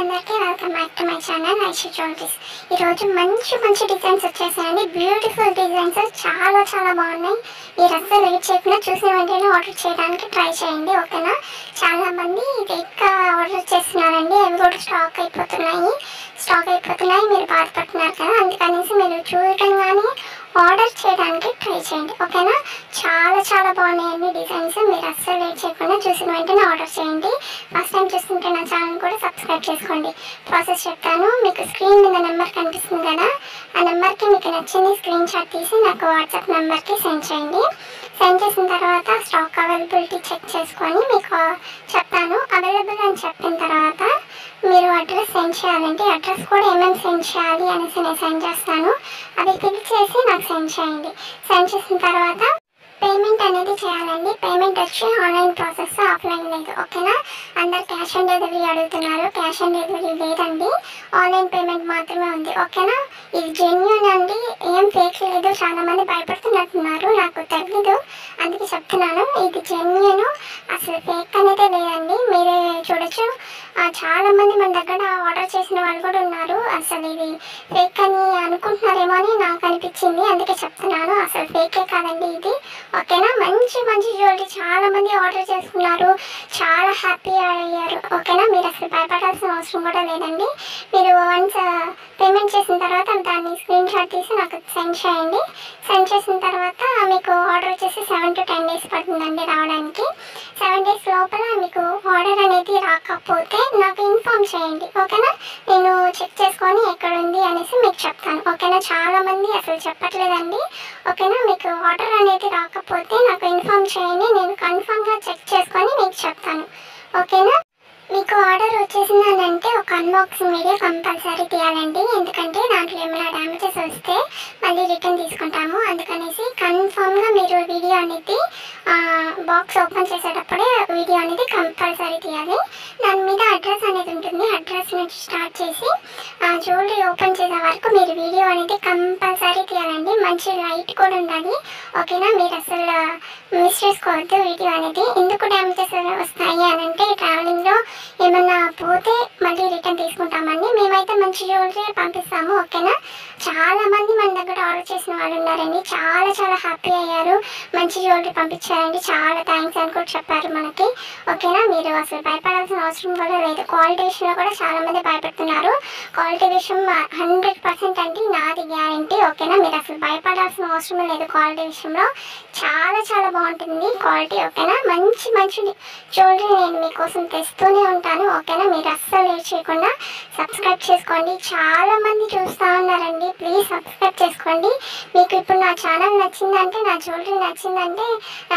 అందరికీ welcome back to my channel Aishu jewelleries. ఈరోజు మంచి డిజైన్స్ వచ్చేసాయండి. బ్యూటిఫుల్ డిజైన్స్ చాలా బాగున్నాయి. మీరు అస్సలు వెయిట్ చేయకుండా చూసిన వెంటనే ఆర్డర్ చేయడానికి ట్రై చేయండి, ఓకేనా. చాలామంది ఎక్కువ ఆర్డర్ చేస్తున్నారండి, అవి కూడా స్టాక్ అయిపోతున్నాయి. మీరు బాధపడుతున్నారు కదా, అందుకనేసి మీరు చూడగానే ఆర్డర్ చేయడానికి ట్రై చేయండి, ఓకేనా. చాలా బాగున్నాయండి డిజైన్స్. మీరు అస్సలు వెయిట్ చేయకుండా చూసిన వెంటనే ఆర్డర్ చేయండి. ఫస్ట్ టైం చూస్తుంటే నా ఛానల్ కూడా సబ్స్క్రైబ్ చేసుకోండి. ప్రాసెస్ చెప్తాను. మీకు స్క్రీన్ మీద నెంబర్ కనిపిస్తుంది కదా, ఆ నెంబర్కి మీకు నచ్చింది స్క్రీన్ షాట్ తీసి నాకు వాట్సాప్ నెంబర్కి సెండ్ చేయండి. సెండ్ చేసిన తర్వాత స్టాక్ అవైలబిలిటీ చెక్ చేసుకొని మీకు చెప్తాను. అవైలబుల్ అని చెప్పిన తర్వాత మీరు అడ్రస్ సెండ్ చేయాలంటే అడ్రస్ కూడా ఏమేమి సెండ్ చేయాలి అనేసి నేను సెండ్ చేస్తాను. అవి క్లిక్ చేసి నాకు సెండ్ చేయండి. సెండ్ చేసిన తర్వాత పేమెంట్ అనేది చేయాలండి. పేమెంట్ వచ్చి ఆన్లైన్ ప్రాసెస్, ఆఫ్లైన్ లేదు, ఓకేనా. అందరు క్యాష్ ఆన్ డెలివరీ అడుగుతున్నారు, క్యాష్ ఆన్ డెలివరీ లేదండి, ఆన్లైన్ పేమెంట్ మాత్రమే ఉంది, ఓకేనా. ఇది జెన్యూన్ అండి, ఏం ఫేక్ లేదు. చాలామంది భయపడుతున్నట్టున్నారు, నాకు తెలీదు అందుకే చెప్తున్నాను. ఇది జెన్యూన్, అసలు ఫేక్ అనేది లేదండి. మీరే చూడొచ్చు, చాలామంది మన దగ్గర ఆర్డర్ చేసిన వాళ్ళు కూడా ఉన్నారు. అసలు ఇది ఫేక్ అని అనుకుంటున్నారేమో అని నాకు అనిపించింది, అందుకే చెప్తున్నాను. అసలు ఫేకే కాదండి ఇది, ఓకేనా. మంచి జ్యువెలరీ చాలామంది ఆర్డర్ చేసుకున్నారు, చాలా హ్యాపీ అయ్యారు, ఓకేనా. మీరు అసలు భయపడాల్సిన అవసరం కూడా లేదండి. మీరు వన్స్ పేమెంట్ చేసిన తర్వాత దాన్ని స్క్రీన్ షాట్ తీసి నాకు సెండ్ చేయండి. సెండ్ చేసిన తర్వాత మీకు ఆర్డర్ వచ్చేసి 7 to 10 days పడుతుందండి రావడానికి. 7 days లోపల మీకు ఆర్డర్ అనేది రాకపోతే నాకు ఇన్ఫామ్ చేయండి, ఓకేనా. నేను చెక్ చేసుకొని ఎక్కడ ఉంది అనేసి మీకు చెప్తాను, ఓకేనా. చాలామంది అసలు చెప్పట్లేదండి, ఓకేనా. మీకు ఆర్డర్ అనేది రాకపోతే నాకు ఇన్ఫామ్ చేయండి, నేను కన్ఫామ్గా చెక్ చేసుకొని మీకు చెప్తాను, ఓకేనా. మీకు ఆర్డర్ వచ్చేసిందంటే ఒక అన్బాక్సింగ్ వీడియో కంపల్సరీ తీయాలండి, ఎందుకంటే దాంట్లో ఏమైనా డ్యామేజెస్ వస్తే మళ్ళీ రిటర్న్ తీసుకుంటాము. అందుకనేసి కన్ఫామ్గా మీరు వీడియో అనేది బాక్స్ ఓపెన్ చేసేటప్పుడే వీడియో అనేది కంపల్సరీ తీయాలి. దాని మీద అడ్రస్ అనేది ఉంటుంది, అడ్రస్ నుంచి స్టార్ట్ చేసి జ్యువెలరీ ఓపెన్ చేసే వరకు మీరు వీడియో అనేది కంపల్సరీ తీయాలండి. మంచి లైట్ కూడా ఉండాలి, ఓకేనా. మీరు అసలు మిస్ చేసుకోవద్దు వీడియో అనేది. ఎందుకు డ్యామేజెస్ వస్తాయి అని అంటే ట్రావెలింగ్లో ఏమన్నా పోతే మళ్ళీ రిటర్న్ తీసుకుంటామండి. మేమైతే మంచి జ్యువెలరీ పంపిస్తాము, ఓకేనా. చాలామంది మన దగ్గర ఆర్డర్ చేసిన వాళ్ళు ఉన్నారండి, చాలా హ్యాపీ అయ్యారు, మంచి జ్యువెలరీ పంపించారండి, చాలా థ్యాంక్స్ అని కూడా చెప్పారు మనకి, ఓకేనా. మీరు అసలు భయపడాల్సిన అవసరం కూడా లేదు. క్వాలిటీ విషయంలో కూడా చాలామంది భయపడుతున్నారు. క్వాలిటీ విషయం 100% అండి, నాది గ్యారంటీ, ఓకేనా. మీరు అసలు భయపడాల్సిన అవసరం లేదు. క్వాలిటీ విషయంలో చాలా బాగుంటుంది క్వాలిటీ, ఓకేనా. మంచి జ్యువెలరీ నేను మీకోసం తెస్తూనే ఉంటాను, ఓకేనా. మీరు అస్సలు లేట్ చేయకుండా సబ్స్క్రైబ్ చేసుకోండి. చాలామంది చూస్తూ ఉన్నారండి, ప్లీజ్ సబ్స్క్రైబ్ చేసుకోండి. మీకు ఇప్పుడు నా ఛానల్ నచ్చిందంటే, నా జ్యువెలరీ నచ్చిందంటే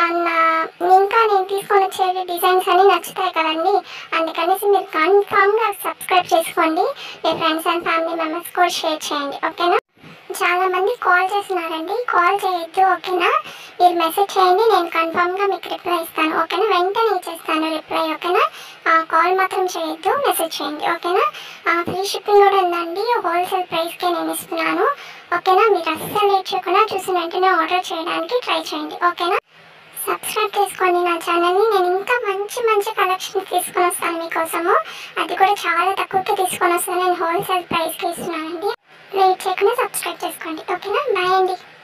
ఇంకా నేను తీసుకొని వచ్చే డిజైన్స్ అని నచ్చుతాయి కదండి, అందుకనేసి మీరు కన్ఫామ్గా సబ్స్క్రైబ్ చేసుకోండి. మీ ఫ్రెండ్స్ అండ్ ఫ్యామిలీ మెంబర్స్ కూడా షేర్ చేయండి, ఓకేనా. చాలామంది కాల్ చేస్తున్నారండి, కాల్ చేయొద్దు, ఓకేనా. మీరు మెసేజ్ చేయండి, నేను కన్ఫామ్గా మీకు రిప్లై ఇస్తాను, ఓకేనా. వెంటనే ఇచ్చేస్తాను రిప్లై, ఓకేనా. కాల్ మాత్రం చేయొద్దు, మెసేజ్ చేయండి, ఓకేనా. ఫ్రీ షిప్పింగ్ కూడా ఉందండి, హోల్సేల్ ప్రైస్కే నేను ఇస్తున్నాను, ఓకేనా. మీరు అస్సలు లేట్ చేయకుండా చూసిన వెంటనే ఆర్డర్ చేయడానికి ట్రై చేయండి, ఓకేనా. సబ్స్క్రైబ్ చేసుకోండి నా ఛానల్ని. నేను ఇంకా మంచి కలెక్షన్ తీసుకొని వస్తాను మీకోసము. అది కూడా చాలా తక్కువకి తీసుకొని వస్తాను, నేను హోల్సేల్ ప్రైస్కి ఇస్తున్నానండి. లేట్ చేయకుండా సబ్స్క్రైబ్ చేసుకోండి, ఓకేనా. బాయ్ అండి.